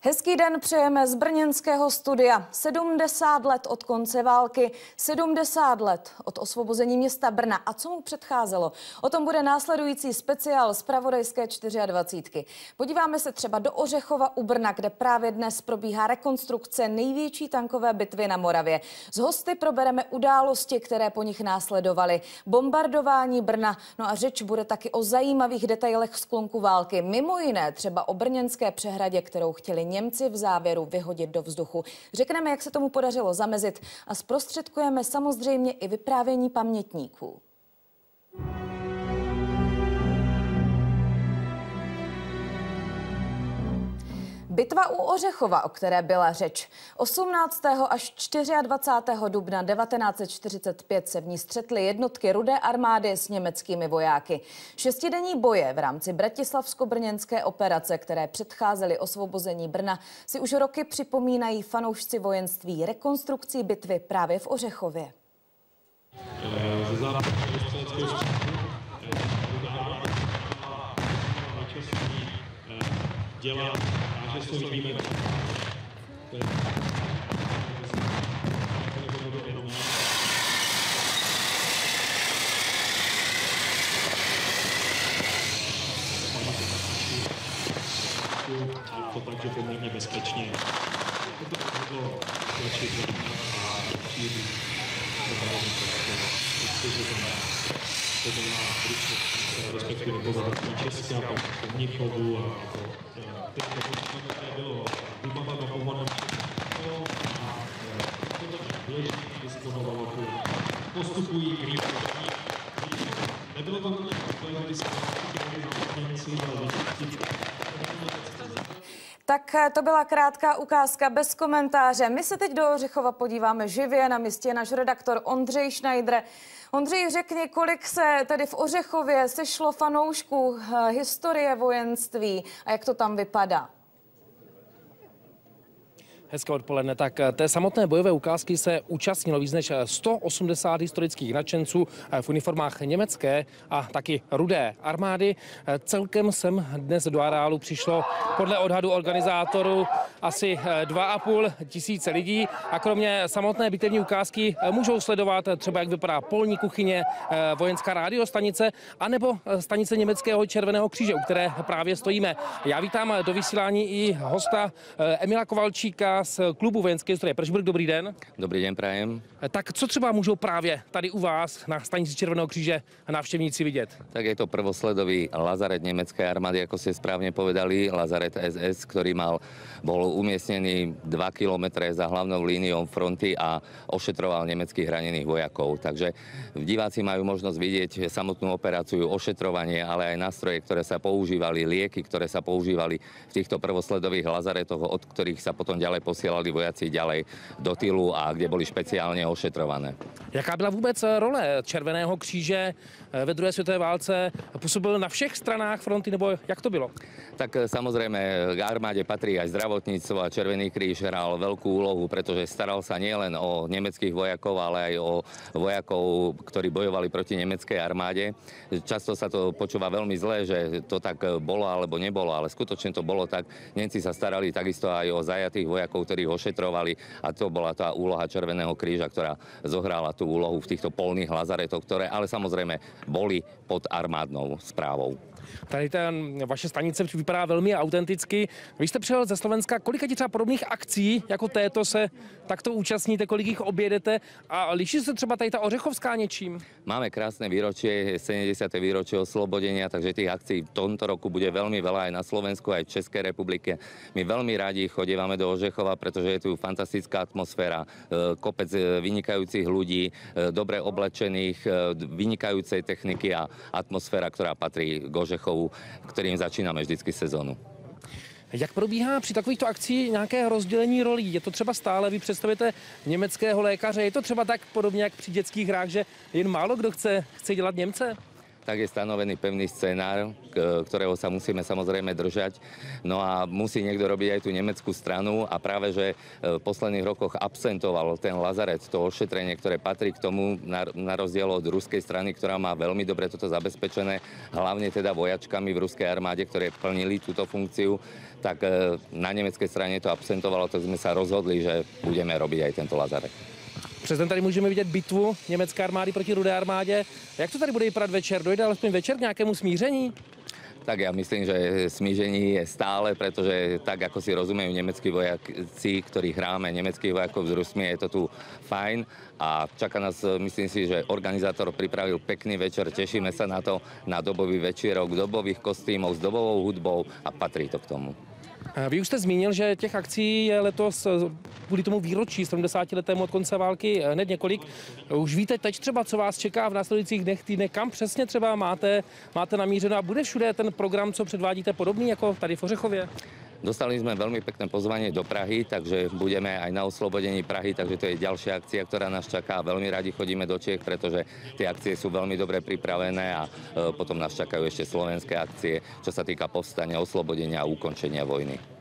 Hezký den přejeme z brněnského studia. 70 let od konce války, 70 let od osvobození města Brna. A co mu předcházelo? O tom bude následující speciál zpravodajské 24. Podíváme se třeba do Ořechova u Brna, kde právě dnes probíhá rekonstrukce největší tankové bitvy na Moravě. S hosty probereme události, které po nich následovaly. Bombardování Brna, no a řeč bude taky o zajímavých detailech sklonku války. Mimo jiné třeba o brněnské přehradě, kterou chtěli Němci v závěru vyhodit do vzduchu. Řekneme, jak se tomu podařilo zamezit a zprostředkujeme samozřejmě i vyprávění pamětníků. Bitva u Ořechova, o které byla řeč. 18. až 24. dubna 1945 se v ní střetly jednotky Rudé armády s německými vojáky. Šestidenní boje v rámci bratislavsko-brněnské operace, které předcházely osvobození Brna, si už roky připomínají fanoušci vojenství rekonstrukcí bitvy právě v Ořechově. To takže poměrně bezpečně. To bylo tlačit a přijít respektive pozadí Česka, po Mnichovu a teď to bylo vybaveno a to běžně disponovalo postupují krývky. Nebylo to takové, když se Tak to byla krátká ukázka bez komentáře. My se teď do Ořechova podíváme živě, na místě je náš redaktor Ondřej Schneider. Ondřej, řekni, kolik se tady v Ořechově sešlo fanoušků historie vojenství a jak to tam vypadá? Hezké odpoledne. Tak té samotné bojové ukázky se účastnilo víc než 180 historických nadšenců v uniformách německé a taky Rudé armády. Celkem sem dnes do areálu přišlo podle odhadu organizátorů asi 2,5 tisíce lidí a kromě samotné bitevní ukázky můžou sledovat třeba, jak vypadá polní kuchyně, vojenská rádiostanice anebo stanice německého Červeného kříže, u které právě stojíme. Já vítám do vysílání i hosta Emila Kovalčíka z klubu vojenské historie. Prešbruk, dobrý den. Dobrý den, prajem. Tak co třeba můžou právě tady u vás na stanici Červeného kříže návštěvníci vidět? Tak je to prvosledový lazaret nemeckej armády, ako ste správne povedali, lazaret SS, ktorý bol umiestnený 2 kilometre za hlavnou líniou fronty a ošetroval nemeckých ranených vojakov. Takže diváci majú možnosť vidieť samotnú operáciu, ošetrovanie, ale aj nástroje, ktoré sa používali, lieky, ktoré sa používali v týchto prvosledových lazaretoch, od ktorých sa potom ďalej posielali vojaci ďalej do tylu a kde boli špeciálne ošetrované. Jaká byla vůbec role Červeného kříže ve druhé světové válce? Působil na všech stranách fronty, nebo jak to bylo? Tak samozrejme k armáde patrí aj zdravotníctvo a Červený kríž hral veľkú úlohu, pretože staral sa nielen o nemeckých vojakov, ale aj o vojakov, ktorí bojovali proti nemeckej armáde. Často sa to počúva veľmi zle, že to tak bolo alebo nebolo, ale skutočne to bolo tak. Nemci sa starali takisto aj o zajatých vojakov, ktorých ošetrovali a to bola tá úloha Červeného kríža, ktorá zohrála tú úlohu v týchto polných lazaretoch, ktoré ale samozrejme boli pod armádnou správou. Tady vaše stanice vypadá velmi autenticky. Vy jste přijel ze Slovenska. Kolika třeba podobných akcí jako této se takto účastníte, kolik jich objedete a liší se třeba tady ta Ořechovská něčím? Máme krásne výročie, 70. výročie oslobodenia, takže tých akcií v tomto roku bude veľmi veľa aj na Slovensku, aj v Českej republike. My veľmi radi chodívame do Ořechova, pretože je tu fantastická atmosféra, kopec vynikajúcich ľudí, dobre oblečených, vynikajúcej techniky a atmosféra, ktorá patrí k Ořechovu, kterým začínáme vždycky sezónu. Jak probíhá při takovýchto akcích nějaké rozdělení rolí? Je to třeba stále, vy představíte německého lékaře, je to třeba tak podobně jak při dětských hrách, že jen málo kdo chce dělat Němce? tak je stanovený pevný scenár, ktorého sa musíme samozrejme držať. No a musí niekto robiť aj tú nemeckú stranu a práve, že v posledných rokoch absentoval ten lazaret, to ošetrenie, ktoré patrí k tomu, na rozdiel od ruskej strany, ktorá má veľmi dobre toto zabezpečené, hlavne teda vojačkami v ruskej armáde, ktoré plnili túto funkciu, tak na nemeckej strane to absentovalo, tak sme sa rozhodli, že budeme robiť aj tento lazaret. Přes den tady můžeme vidět bitvu německé armády proti Rudé armádě. Jak to tady bude vypadat večer? Dojde alespoň večer k nějakému smíření? Tak ja myslím, že smíření je stále, pretože tak, ako si rozumejú nemeckí vojaci, ktorých hráme, nemeckých vojakov s Rusmi, je to tu fajn a čaká nás, myslím si, že organizátor pripravil pekný večer, tešíme sa na to, na dobový večierok, dobových kostýmov, s dobovou hudbou a patrí to k tomu. Vy už jste zmínil, že těch akcí je letos kvůli tomu výročí 70letému od konce války hned několik. Už víte teď třeba, co vás čeká v následujících dnech, týdnech, kam přesně třeba máte namířeno a bude všude ten program, co předvádíte, podobný jako tady v Ořechově? Dostali sme veľmi pekné pozvanie do Prahy, takže budeme aj na oslobodení Prahy, takže to je ďalšia akcia, ktorá nás čaká. Veľmi radi chodíme do Čiech, pretože tie akcie sú veľmi dobre pripravené a potom nás čakajú ešte slovenské akcie, čo sa týka povstania, oslobodenia a ukončenia vojny.